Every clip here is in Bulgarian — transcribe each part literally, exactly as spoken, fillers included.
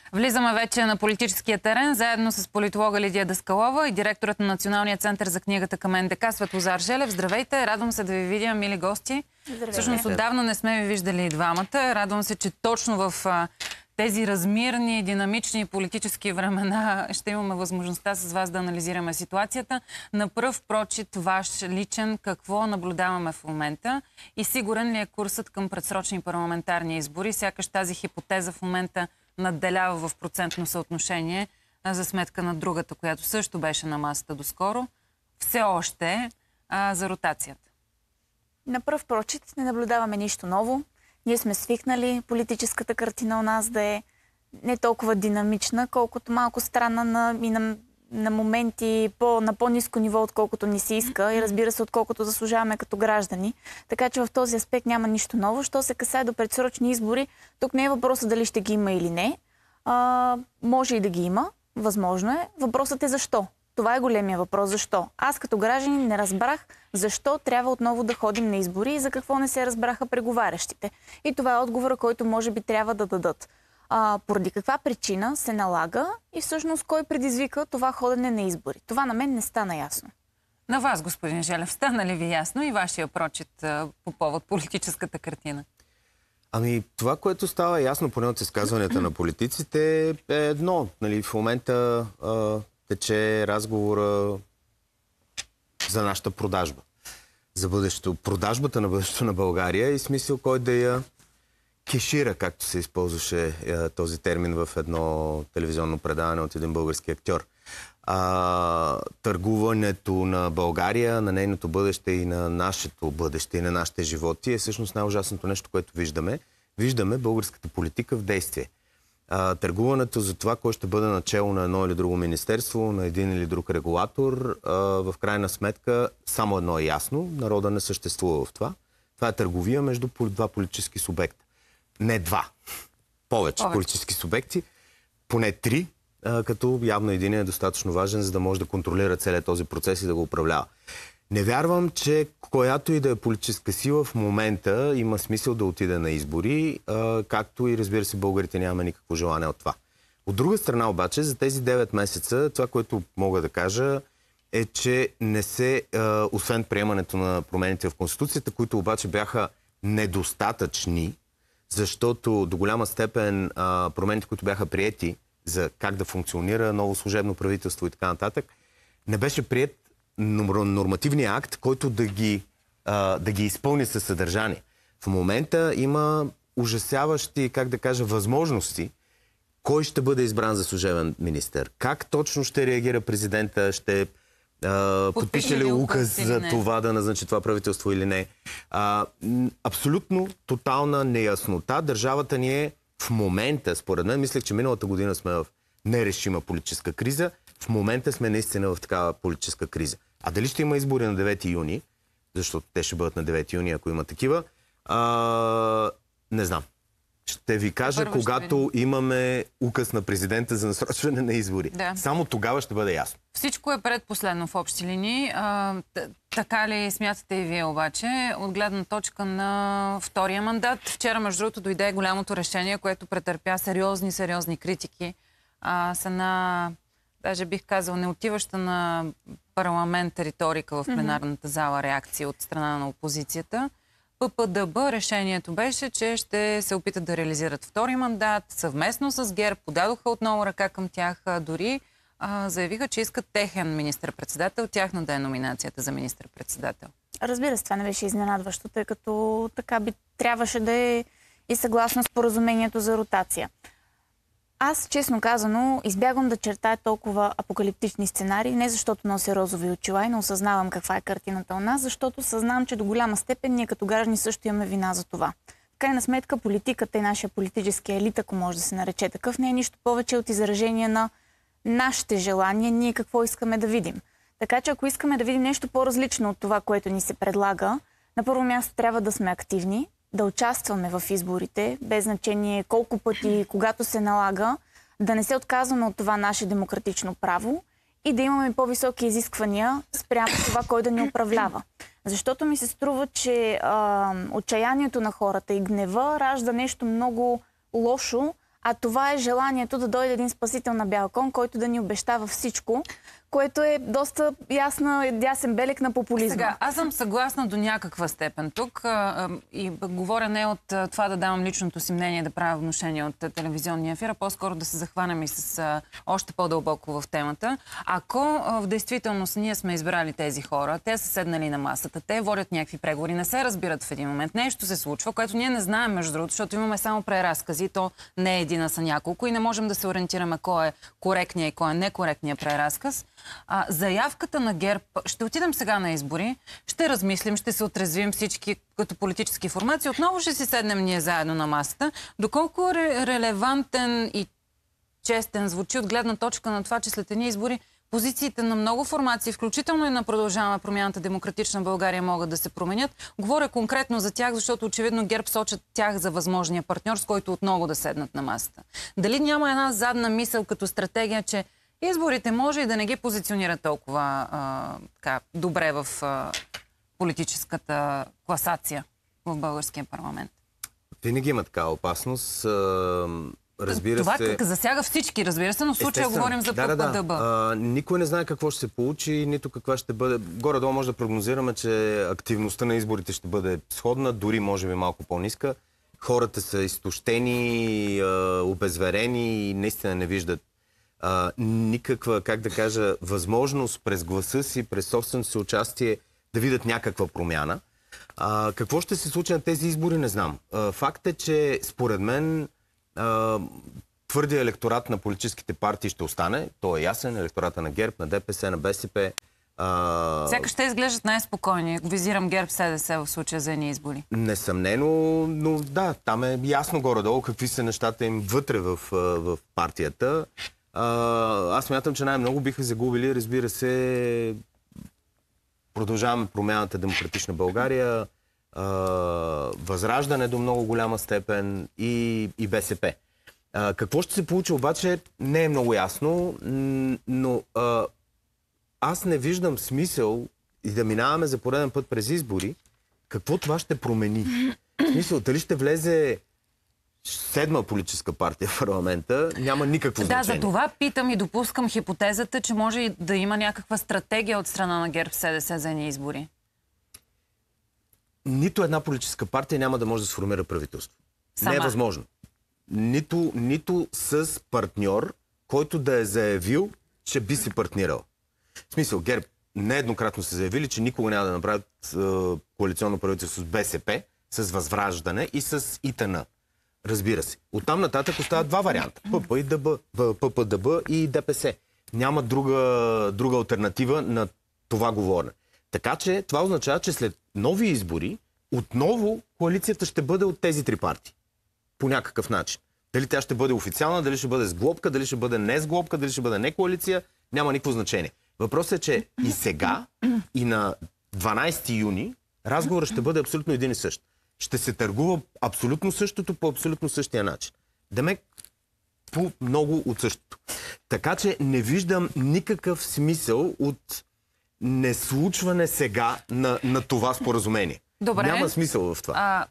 Влизаме вече на политическия терен, заедно с политолога Лидия Даскалова и директорът на Националния център за книгата към Н Д К Светлозар Желев. Здравейте, радвам се да ви видя, мили гости. Здравейте. Всъщност отдавна не сме ви виждали и двамата. Радвам се, че точно в а, тези размирни, динамични политически времена ще имаме възможността с вас да анализираме ситуацията. На пръв прочит ваш личен, какво наблюдаваме в момента и сигурен ли е курсът към предсрочни парламентарни избори? Сякаш тази хипотеза в момента надделява в процентно съотношение за сметка на другата, която също беше на масата доскоро. Все още а, за ротацията. На пръв прочит не наблюдаваме нищо ново. Ние сме свикнали политическата картина у нас да е не толкова динамична, колкото малко странна на, и на, на моменти по, на по-ниско ниво, отколкото ни се иска и разбира се, отколкото заслужаваме като граждани. Така че в този аспект няма нищо ново. Що се касае до предсрочни избори, тук не е въпросът дали ще ги има или не. А, може и да ги има, възможно е. Въпросът е защо. Това е големия въпрос. Защо? Аз като гражданин не разбрах защо трябва отново да ходим на избори и за какво не се разбраха преговарящите. И това е отговора, който може би трябва да дадат. А, поради каква причина се налага и всъщност кой предизвика това ходене на избори. Това на мен не стана ясно. На вас, господин Желев, стана ли ви ясно и вашия прочит а, по повод политическата картина? Ами, това, което става ясно, поне от изказванията на политиците, е едно. Нали, в момента а, тече разговора за нашата продажба. За бъдещето. Продажбата на бъдещето на България и смисъл кой да я кешира, както се използваше е, този термин в едно телевизионно предаване от един български актьор. А, търгуването на България, на нейното бъдеще и на нашето бъдеще и на нашите животи е всъщност най-ужасното нещо, което виждаме. Виждаме българската политика в действие. А, търгуването за това, кой ще бъде начело на едно или друго министерство, на един или друг регулатор, а, в крайна сметка само едно е ясно. Народа не съществува в това. Това е търговия между два политически субекта. Не два. Повече, Повече. политически субекти. Поне три. Като явно един е достатъчно важен, за да може да контролира целият този процес и да го управлява. Не вярвам, че която и да е политическа сила в момента има смисъл да отиде на избори, както и разбира се българите няма никакво желание от това. От друга страна обаче, за тези девет месеца, това, което мога да кажа е, че не се, освен приемането на промените в Конституцията, които обаче бяха недостатъчни, защото до голяма степен промените, които бяха приети, за как да функционира ново служебно правителство и така нататък, не беше приет нормативния акт, който да ги, а, да ги изпълни със съдържание. В момента има ужасяващи, как да кажа, възможности кой ще бъде избран за служебен министър, как точно ще реагира президента, ще а, подпише ли указ за това да назначи това правителство или не. А, абсолютно тотална неяснота. Държавата ни е в момента, според мен, мислех, че миналата година сме в нерешима политическа криза. В момента сме наистина в такава политическа криза. А дали ще има избори на девети юни, защото те ще бъдат на девети юни, ако има такива, а, не знам. Ще ви кажа, Първо когато имаме указ на президента за насрочване на избори. Да. Само тогава ще бъде ясно. Всичко е предпоследно в общи линии. А, така ли смятате и вие обаче? От гледна точка на втория мандат. Вчера, между другото, дойде голямото решение, което претърпя сериозни, сериозни критики. А, с една, даже бих казал, неотиваща на парламент риторика в пленарната зала реакция от страна на опозицията. П П Д Б решението беше, че ще се опитат да реализират втори мандат. Съвместно с ГЕРБ подадоха отново ръка към тях. Дори а, заявиха, че искат техен министър-председател. Тяхна да е номинацията за министър-председател. Разбира се, това не беше изненадващо, тъй като така би трябваше да е и съгласно споразумението за ротация. Аз, честно казано, избягвам да чертая толкова апокалиптични сценарии, не защото нося розови очила и не осъзнавам каква е картината у нас, защото съзнавам, че до голяма степен ние като граждани също имаме вина за това. В крайна сметка политиката и нашия политически елит, ако може да се нарече такъв, не е нищо повече от изражение на нашите желания, ние какво искаме да видим. Така че ако искаме да видим нещо по-различно от това, което ни се предлага, на първо място трябва да сме активни, да участваме в изборите, без значение колко пъти, когато се налага, да не се отказваме от това наше демократично право и да имаме по-високи изисквания спрямо това, кой да ни управлява. Защото ми се струва, че а, отчаянието на хората и гнева ражда нещо много лошо, а това е желанието да дойде един спасител на бял кон, който да ни обещава всичко, което е доста ясна, ясен белег на популизма. Сега, аз съм съгласна до някаква степен тук а, а, и говоря не от а, това да давам личното си мнение, да правя внушение от а, телевизионния ефир, а по-скоро да се захванем и с а, още по-дълбоко в темата. Ако а, в действителност ние сме избрали тези хора, те са седнали на масата, те водят някакви преговори, не се разбират в един момент, нещо се случва, което ние не знаем между другото, защото имаме само преразкази, то не е един, а са няколко и не можем да се ориентираме кой е коректният и кой е некоректният преразказ. А, заявката на ГЕРБ, ще отидем сега на избори, ще размислим, ще се отрезвим всички като политически формации, отново ще си седнем ние заедно на масата. Доколко ре- релевантен и честен звучи от гледна точка на това, че след едни избори позициите на много формации, включително и на Продължаваме промяната Демократична България, могат да се променят. Говоря конкретно за тях, защото очевидно ГЕРБ сочат тях за възможния партньор, с който отново да седнат на масата. Дали няма една задна мисъл като стратегия, че изборите може и да не ги позиционира толкова а, така, добре в а, политическата класация в българския парламент? Винаги има такава опасност. А, разбира Това се... Това засяга всички, разбира се, но в случая говорим за да, да, да. ППДБ. А, никой не знае какво ще се получи, нито каква ще бъде. Горе-долу може да прогнозираме, че активността на изборите ще бъде сходна, дори може би малко по-ниска. Хората са изтощени, а, обезверени и наистина не виждат Uh, никаква, как да кажа, възможност през гласа си, през собственото си участие да видят някаква промяна. Uh, какво ще се случи на тези избори, не знам. Uh, факт е, че според мен uh, твърдия електорат на политическите партии ще остане. Той е ясен. Електората на ГЕРБ, на ДПС, на БСП. Uh, Сякаш ще изглеждат най-спокойни. Визирам ГЕРБ СДС в случая за едни избори. Несъмнено, но да, там е ясно горе-долу какви са нещата им вътре в, в партията. Uh, аз смятам, че най-много биха загубили, разбира се, Продължаваме промяната Демократична България, uh, Възраждане до много голяма степен и, и БСП. Uh, какво ще се получи обаче не е много ясно, но uh, аз не виждам смисъл и да минаваме за пореден път през избори, какво това ще промени. В смисъл, дали ще влезе седма политическа партия в парламента, няма никакво значение. Да, за това питам и допускам хипотезата, че може и да има някаква стратегия от страна на ГЕРБ СДС за едни избори. Нито една политическа партия няма да може да сформира правителство. Сама. Не е възможно. Нито, нито с партньор, който да е заявил, че би се партнирал. В смисъл, ГЕРБ нееднократно са заявили, че никога няма да направят е, коалиционно правителство с БСП, с Възраждане и с ИТН. Разбира се. Оттам нататък остават два варианта. ПП и ДБ, ППДБ и ДПС. Няма друга, друга алтернатива на това говорене. Така че това означава, че след нови избори отново коалицията ще бъде от тези три партии. По някакъв начин. Дали тя ще бъде официална, дали ще бъде с глобка, дали ще бъде не с глобка, дали ще бъде не коалиция, няма никакво значение. Въпросът е, че и сега, и на дванайсети юни, разговорът ще бъде абсолютно един и същ. Ще се търгува абсолютно същото по абсолютно същия начин. Демек, по много от същото. Така че не виждам никакъв смисъл от неслучване сега на, на това споразумение. Добре. Няма смисъл в това. А,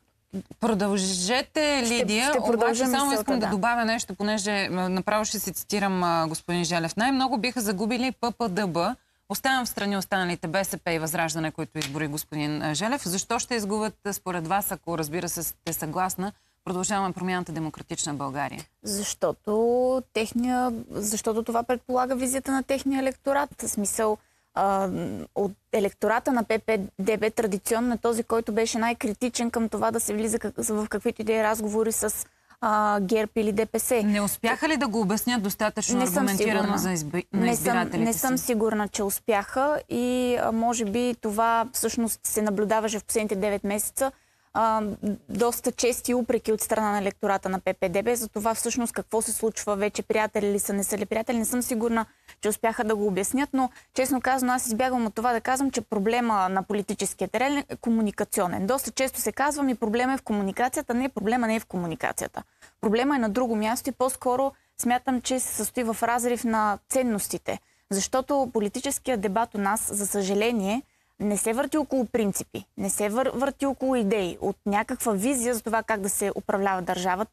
продължете, Лидия. Ще, ще обаче само мисълта, искам да. да добавя нещо, понеже направо ще си цитирам а, господин Желев. Най-много биха загубили ППДБ. Оставям в страни останалите БСП и Възраждане, които избори господин Желев. Защо ще изгубят според вас, ако разбира се сте съгласна, Продължаваме промяната Демократична България? Защото, техния, защото това предполага визията на техния електорат. В смисъл, а, от електората на ППДБ традиционно е този, който беше най-критичен към това да се влиза как, в каквито и да е разговори с а, ГЕРБ или ДПС. Не успяха ли да го обяснят достатъчно аргументирано за изби... на не избирателите съм, не си? съм сигурна, че успяха и а, може би това всъщност се наблюдаваше в последните девет месеца. А, доста чести упреки от страна на електората на ППДБ за това всъщност какво се случва, вече приятели ли са, не са ли приятели. Не съм сигурна, че успяха да го обяснят, но честно казано аз избягвам от това да казвам, че проблема на политическия терен е комуникационен. Доста често се казва ми проблема е в комуникацията. Не, проблема не е в комуникацията. Проблема е на друго място и по-скоро смятам, че се състои в разрив на ценностите. Защото политическият дебат у нас, за съжаление, не се върти около принципи, не се вър, върти около идеи, от някаква визия за това как да се управлява държавата,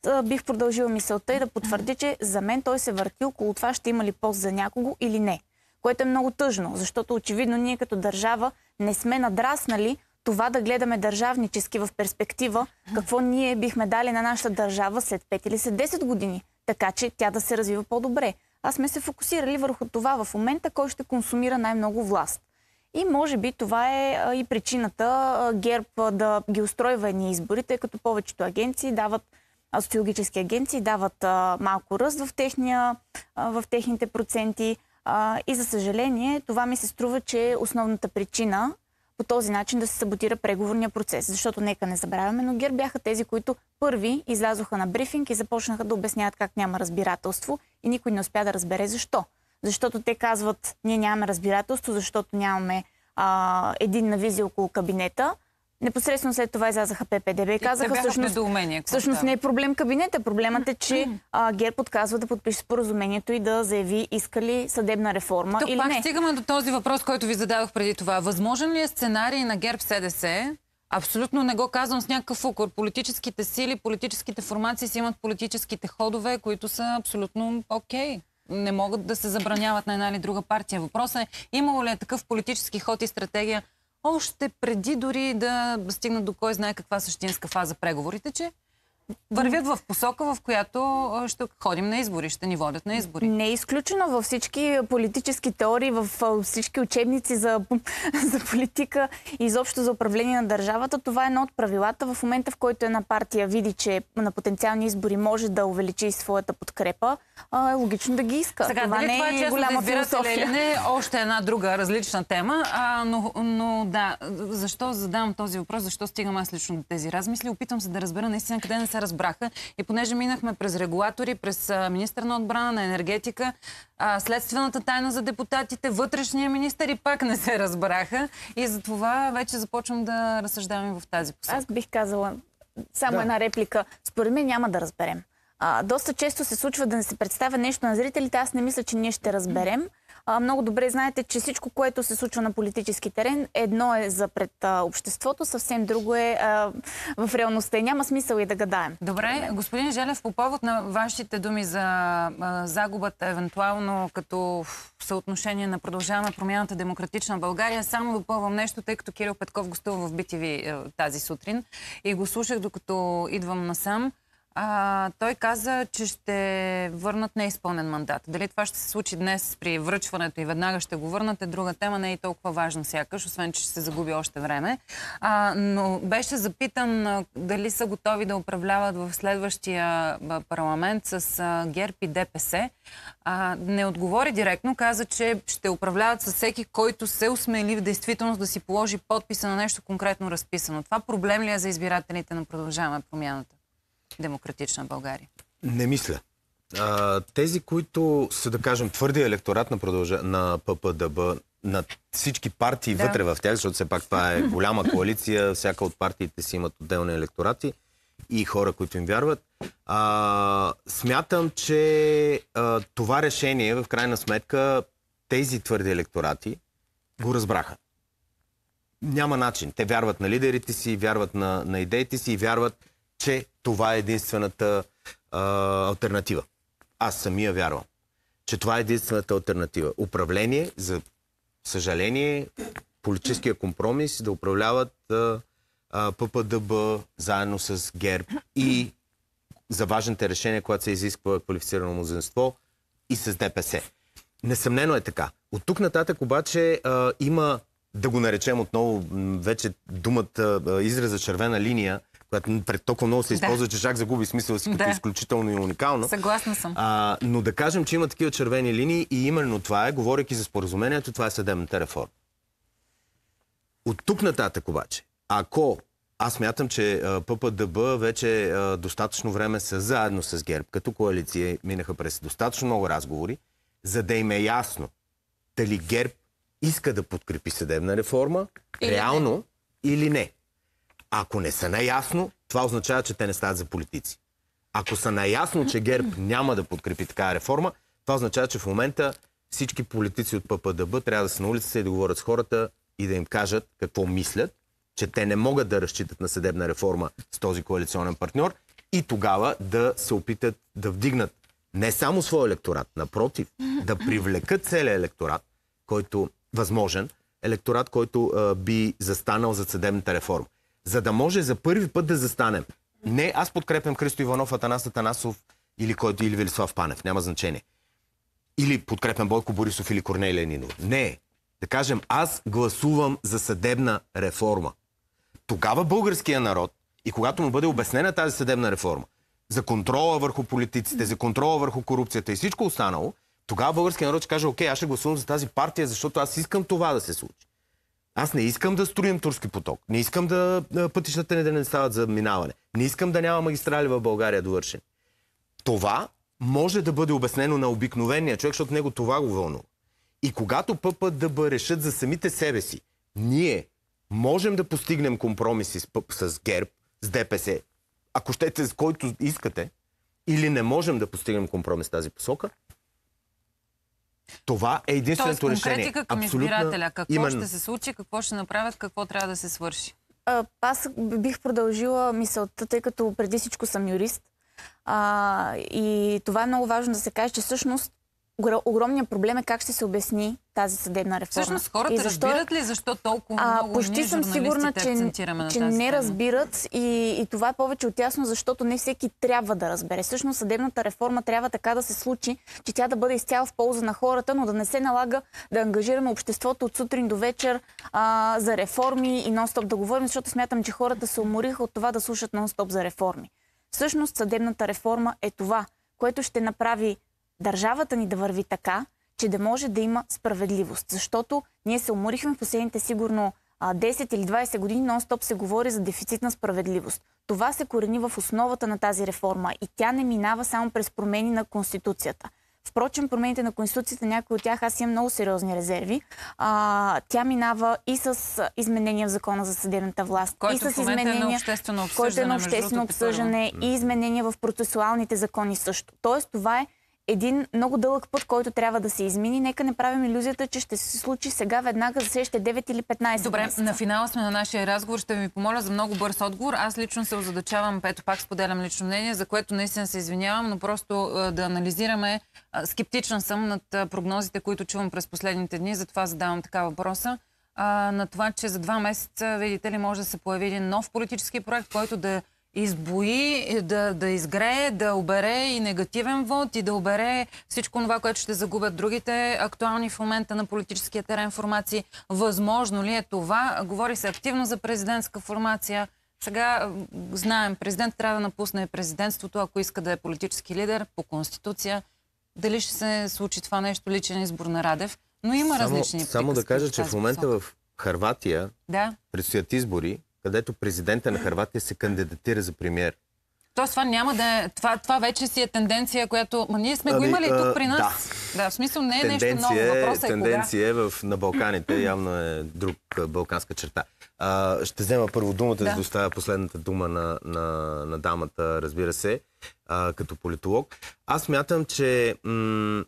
а, бих продължила мисълта и да потвърдя, че за мен той се върти около това ще има ли пост за някого или не. Което е много тъжно, защото очевидно ние като държава не сме надраснали това да гледаме държавнически в перспектива какво ние бихме дали на нашата държава след пет или след десет години, така че тя да се развива по-добре. А сме се фокусирали върху това в момента, кой ще консумира най-много власт. И може би това е а, и причината а, ГЕРБ а, да ги устройва едни избори, тъй като повечето агенции дават, а, социологически агенции дават а, малко ръст в, техния, а, в техните проценти. А, и за съжаление, това ми се струва, че е основната причина по този начин да се саботира преговорния процес. Защото нека не забравяме, но ГЕРБ бяха тези, които първи излязоха на брифинг и започнаха да обясняват как няма разбирателство и никой не успя да разбере защо. Защото те казват, ние нямаме разбирателство, защото нямаме а, единна визия около кабинета. Непосредствено след това излязаха П П Д Б и казаха, всъщност, всъщност не е проблем кабинета. Проблемът е, че а, ГЕРБ отказва да подпише споразумението и да заяви искали съдебна реформа Тук или пак не. стигаме до този въпрос, който ви зададох преди това. Възможен ли е сценарий на ГЕРБ С Д С? Абсолютно не го казвам с някакъв укор. Политическите сили, политическите формации си имат политическите ходове, които са абсолютно окей. Не могат да се забраняват на една или друга партия. Въпросът е, имало ли е такъв политически ход и стратегия още преди дори да стигнат до кой знае каква същинска фаза преговорите, че вървят в посока, в която ще ходим на избори, ще ни водят на избори. Не е изключено във всички политически теории, в всички учебници за, за политика и изобщо за управление на държавата. Това е едно от правилата. В момента, в който една партия види, че на потенциални избори може да увеличи своята подкрепа, е логично да ги иска. Сега, това дали не това е е честно голяма да избирателя или философия. не, още една друга различна тема. А, но, но да, защо задавам този въпрос, защо стигам аз лично до тези размисли? Опитвам се да разбера наистина къде не се разбраха. И понеже минахме през регулатори, през министър на отбрана, на енергетика, а, следствената тайна за депутатите, вътрешния министър и пак не се разбраха. И затова вече започвам да разсъждавам в тази посока. Аз бих казала само Да. една реплика. Според мен няма да разберем. А, доста често се случва да не се представя нещо на зрителите. Аз не мисля, че ние ще разберем. А, много добре знаете, че всичко, което се случва на политически терен, едно е за пред а, обществото, съвсем друго е а, в реалността. И няма смисъл и да гадаем. Добре, господин Желев, по повод на вашите думи за а, загубата, евентуално като съотношение на Продължаваме промяната Демократична България, само допълвам нещо, тъй като Кирил Петков гостува в Би Ти Ви тази сутрин и го слушах докато идвам насам. А, той каза, че ще върнат неизпълнен мандат. Дали това ще се случи днес при връчването и веднага ще го върнат е друга тема, не е и толкова важна сякаш, освен че ще се загуби още време. А, но беше запитан а, дали са готови да управляват в следващия а, парламент с а, ГЕРБ и Д П С. А, не отговори директно, каза, че ще управляват с всеки, който се осмели в действителност да си положи подписа на нещо конкретно разписано. Това проблем ли е за избирателите на Продължаваме промяната? Демократична България? Не мисля. А, тези, които са, да кажем, твърдия електорат на, продължа... на П П Д Б, на всички партии да. вътре в тях, защото все пак това е голяма коалиция, всяка от партиите си имат отделни електорати и хора, които им вярват. А, смятам, че а, това решение, в крайна сметка, тези твърди електорати го разбраха. Няма начин. Те вярват на лидерите си, вярват на, на идеите си и вярват, че това е единствената а, алтернатива. Аз самия вярвам, че това е единствената алтернатива. Управление, за съжаление, политическия компромис да управляват а, а, П П Д Б заедно с ГЕРБ и за важните решения, когато се изисква квалифицирано мнозинство и с Д П С. Несъмнено е така. От тук нататък обаче а, има, да го наречем отново, вече думата, израза червена линия, която пред толкова много се използва, да. че чак загуби смисъл си като да. изключително и уникално. Съгласна съм. А, но да кажем, че има такива червени линии и именно това е, говорейки за споразумението, това е съдебната реформа. От тук нататък обаче, ако аз мятам, че П П Д Б вече а, достатъчно време са заедно с ГЕРБ, като коалиция, минаха през достатъчно много разговори, за да им е ясно дали ГЕРБ иска да подкрепи съдебна реформа, или реално не. или не. Ако не са наясно, това означава, че те не стават за политици. Ако са наясно, че ГЕРБ няма да подкрепи такава реформа, това означава, че в момента всички политици от П П Д Б трябва да са на улицата и да говорят с хората и да им кажат какво мислят, че те не могат да разчитат на съдебна реформа с този коалиционен партньор и тогава да се опитат да вдигнат не само своя електорат, напротив, да привлекат целия електорат, който възможен, електорат, който а, би застанал за съдебната реформа. За да може за първи път да застанем. Не, аз подкрепям Христо Иванов, Атанас Атанасов или който, или Велислав Панев, няма значение. Или подкрепям Бойко Борисов или Корнелия Нинова. Не. Да кажем, аз гласувам за съдебна реформа. Тогава българския народ, и когато му бъде обяснена тази съдебна реформа, за контрола върху политиците, за контрола върху корупцията и всичко останало, тогава българския народ ще каже, окей, аз ще гласувам за тази партия, защото аз искам това да се случи. Аз не искам да строим Турски поток. Не искам да пътищата ни да не стават за минаване. Не искам да няма магистрали в България довършени. Това може да бъде обяснено на обикновения човек, защото него това го вълнува. И когато ПП ДБ решат за самите себе си, ние можем да постигнем компромиси с, с ГЕРБ, с ДПС, ако щете с който искате, или не можем да постигнем компромис в тази посока, това е единственото решение. Тоест конкретика към Абсолютно... избирателя. Какво Именно. ще се случи, какво ще направят, какво трябва да се свърши? А, аз бих продължила мисълта, тъй като преди всичко съм юрист. А, и това е много важно да се каже, че всъщност огромният проблем е как ще се обясни тази съдебна реформа. Всъщност хората защо, разбират ли защо толкова а, много почти ние, съм сигурна, че, акцентираме на че тази не тема? разбират и, и това е повече от ясно, защото не всеки трябва да разбере. Всъщност съдебната реформа трябва така да се случи, че тя да бъде изцяло в полза на хората, но да не се налага да ангажираме обществото от сутрин до вечер а, за реформи и нон-стоп да говорим, защото смятам, че хората се умориха от това да слушат нон-стоп за реформи. Всъщност съдебната реформа е това, което ще направи държавата ни да върви така, че да може да има справедливост. Защото ние се уморихме в последните сигурно десет или двайсет години, нон-стоп се говори за дефицит на справедливост. Това се корени в основата на тази реформа и тя не минава само през промени на Конституцията. Впрочем, промените на Конституцията, някои от тях аз имам много сериозни резерви. А, тя минава и с изменения в Закона за съдебната власт, който и с изменения, е на обществено обсъждане, който е на обществено обсъждане и изменения в процесуалните закони също. Тоест, това е един много дълъг път, който трябва да се измини. Нека не правим илюзията, че ще се случи сега веднага за следващите девет или петнайсет Добре, месеца. на финала сме на нашия разговор. Ще ви помоля за много бърз отговор. Аз лично се озадачавам, ето пак споделям лично мнение, за което наистина се извинявам, но просто а, да анализираме. А, скептичен съм над а, прогнозите, които чувам през последните дни, затова задавам така въпроса. А, на това, че за два месеца, видите ли, може да се появи един нов политически проект, който да избои, да, да изгрее, да обере и негативен вод и да обере всичко това, което ще загубят другите актуални в момента на политическия терен формации. Възможно ли е това? Говори се активно за президентска формация. Сега знаем, президент трябва да напусне президентството, ако иска да е политически лидер по Конституция. Дали ще се случи това нещо, личен избор на Радев? Но има само, различни Само да кажа, че в момента в Хърватия да. предстоят избори, където президента на Хърватия се кандидатира за премиер. Тоест това няма да е... Това, това вече си е тенденция, която... Ма ние сме ами, го имали а, тук при нас. Да. Да, в смисъл не е тенденция, нещо ново. Въпросът е тенденция кога. Е в, на Балканите, явно е друг балканска черта. А, ще взема първо думата, да, да доставя последната дума на, на, на дамата, разбира се, а, като политолог. Аз смятам, че м-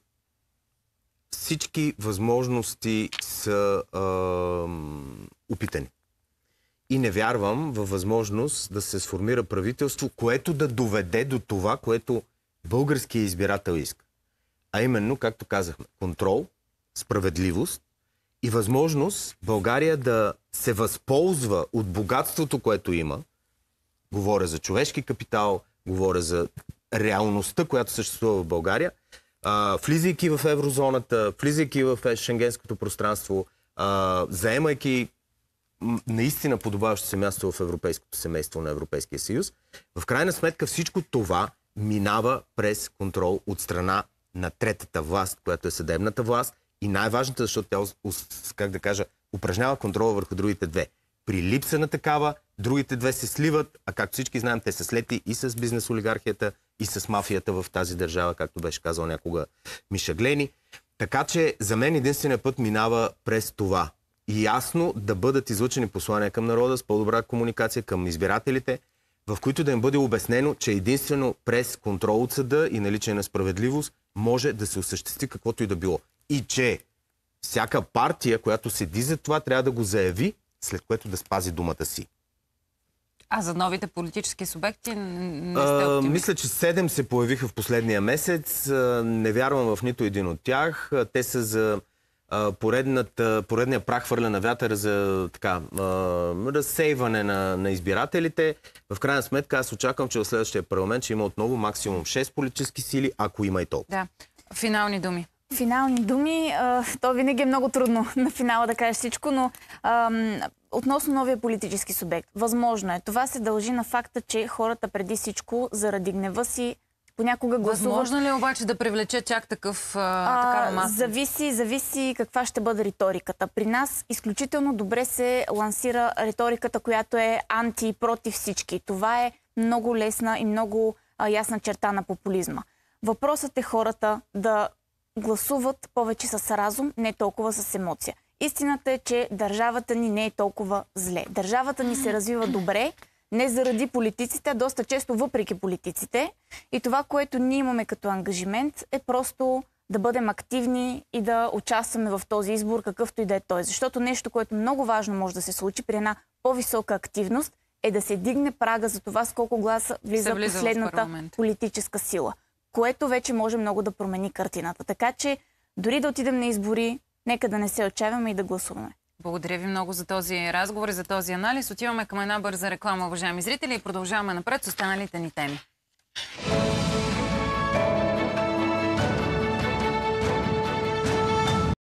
всички възможности са а, опитани. И не вярвам във възможност да се сформира правителство, което да доведе до това, което българският избирател иска. А именно, както казахме, контрол, справедливост и възможност България да се възползва от богатството, което има. Говоря за човешки капитал, говоря за реалността, която съществува в България, а, влизайки в еврозоната, влизайки в шенгенското пространство, а, заемайки наистина подобаващо се място в европейското семейство на Европейския съюз. В крайна сметка всичко това минава през контрол от страна на третата власт, която е съдебната власт и най-важната, защото тя, как да кажа, упражнява контрола върху другите две. При липса на такава, другите две се сливат, а както всички знаем, те са слети и с бизнес олигархията, и с мафията в тази държава, както беше казал някога Миша Глени. Така че за мен единственият път минава през това. И ясно да бъдат излъчени послания към народа с по-добра комуникация към избирателите, в които да им бъде обяснено, че единствено през контрол от съда и наличие на справедливост може да се осъществи каквото и да било. И че всяка партия, която седи за това, трябва да го заяви, след което да спази думата си. А за новите политически субекти не сте А, оптимист? мисля, че седем се появиха в последния месец. А, не вярвам в нито един от тях. А, те са за а, поредната, поредния прах хвърля на вятъра за така, а, разсейване на, на избирателите. В крайна сметка аз очаквам, че в следващия парламент ще има отново максимум шест политически сили, ако има и толкова. Да. Финални думи. Финални думи. А, то винаги е много трудно на финала да кажеш всичко, но ам, относно новия политически субект. Възможно е. Това се дължи на факта, че хората преди всичко заради гнева си понякога гласуват. Възможно ли е обаче да привлече чак такъв, а, такава маса? Зависи, зависи каква ще бъде риториката. При нас изключително добре се лансира риториката, която е анти и против всички. Това е много лесна и много а, ясна черта на популизма. Въпросът е хората да гласуват повече с разум, не толкова с емоция. Истината е, че държавата ни не е толкова зле. Държавата ни се развива добре, не заради политиците, а доста често въпреки политиците. И това, което ние имаме като ангажимент, е просто да бъдем активни и да участваме в този избор, какъвто и да е той. Защото нещо, което много важно може да се случи при една по-висока активност, е да се дигне прага за това с колко гласа влиза, влиза последната политическа сила, което вече може много да промени картината. Така че, дори да отидем на избори, нека да не се отчаиваме и да гласуваме. Благодаря ви много за този разговор и за този анализ. Отиваме към една бърза реклама, уважаеми зрители, и продължаваме напред с останалите ни теми.